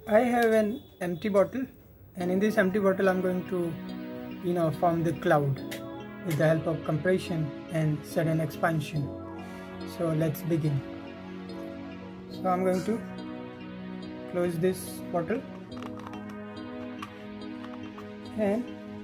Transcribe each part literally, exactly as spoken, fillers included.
I have an empty bottle, and in this empty bottle I'm going to you know form the cloud with the help of compression and sudden expansion. So let's begin. So I'm going to close this bottle and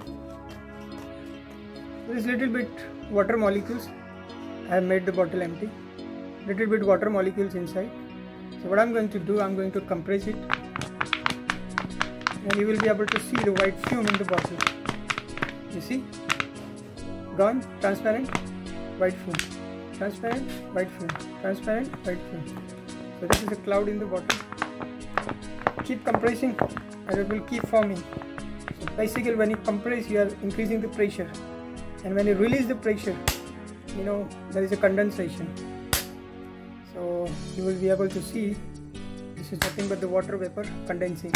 there's little bit water molecules. I have made the bottle empty, little bit water molecules inside. So what I'm going to do, I'm going to compress it, and you will be able to see the white fume in the bottle. You see, gone, transparent, white fume, transparent, white fume, transparent, white fume. So this is a cloud in the bottle. Keep compressing and it will keep forming. So basically when you compress, you are increasing the pressure, and when you release the pressure, you know there is a condensation. So you will be able to see this is nothing but the water vapor condensing.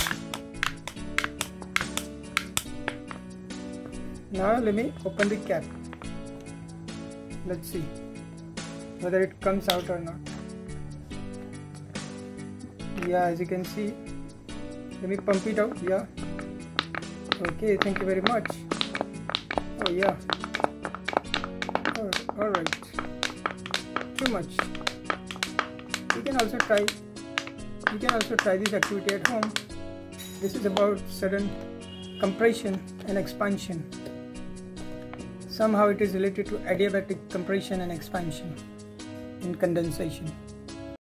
Now let me open the cap. Let's see whether it comes out or not. Yeah, as you can see, let me pump it out. Yeah, okay, thank you very much. Oh yeah, oh, all right, too much. You can also try you can also try this activity at home. This is about sudden compression and expansion. Somehow it is related to adiabatic compression and expansion in condensation.